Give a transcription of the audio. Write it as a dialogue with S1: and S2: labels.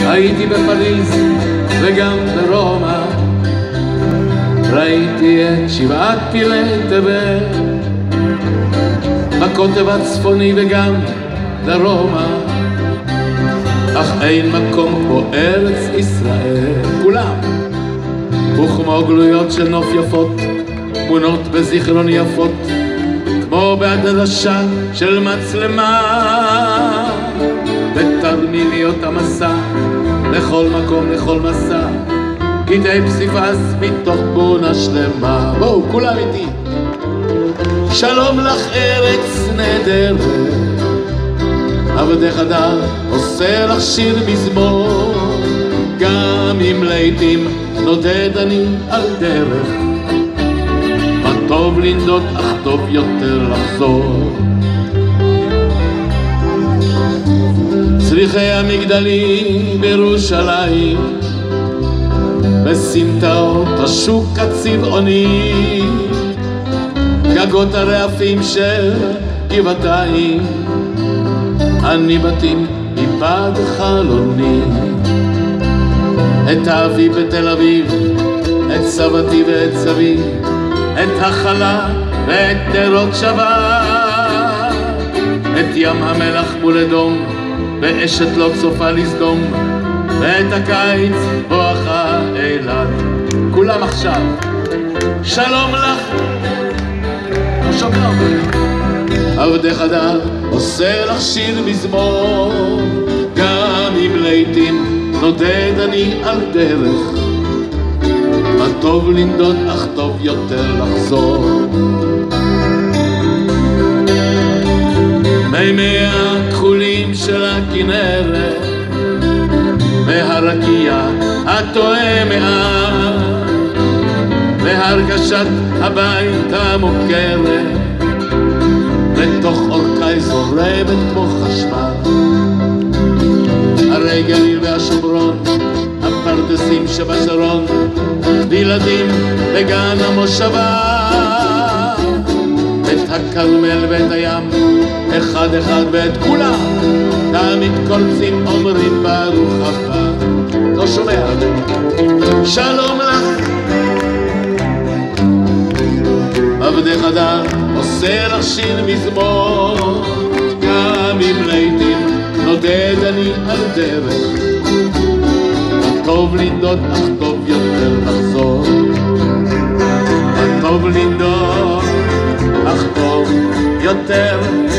S1: הייתי בפריז וגם ברומא, ראיתי את שבעת פילי תבל, בקוטב הצפוני וגם דרומה, אך אין מקום כמו ארץ ישראל. כולם וכמו גלויות של נוף יפות, תמונות בזיכרון יפות, כמו בהדרשה של מצלמה, בתרמיליות המסע, לכל מקום, לכל מסע, קטעי פסיפס מתוך תמונה שלמה. בואו, כולם איתי. שלום לך ארץ נהדרת, עבדך הדר עושה לך שיר מזמור, גם אם לעתים נודד אני על דרך, מה טוב לנדוד אך טוב יותר לחזור. צריכי המגדלים בירושלים, בסמטאות השוק הצבעוני, גגות הרעפים של גבעתיים, אני בתים מבעד חלוני, את אבי בתל אביב, את סבתי ואת סבי, את החלה ואת נרות שבת, את ים המלח מול אדום ואשת לא צופה לסדום, ואת הקיץ בואכה אילת. כולם עכשיו. שלום לך, לא שומע אותי. עבדך הדר עושה לך שיר מזמור, גם אם לעתים נודד אני על דרך, מה טוב לנדוד אך טוב יותר לחזור. מימי הכחולים של הכנרת והרקיע הטועה מעט, והרגשת הבית המוכרת לתוך אורכי זורמת כמו חשמל. הרי גליל והשומרון, הפרדסים שבשרון, וילדים בגן המושבה, את הכרמל ואת הים, אחד אחד ואת כולם, תמיד קולצים אומרים ברוך הבא. לא שומע. שלום לך, עבדך הדר עושה לך שיר מזמור, גם אם לעתים נודד אני על דרך, מה טוב לנדוד אך טוב יותר לחזור, מה טוב לנדוד אך טוב יותר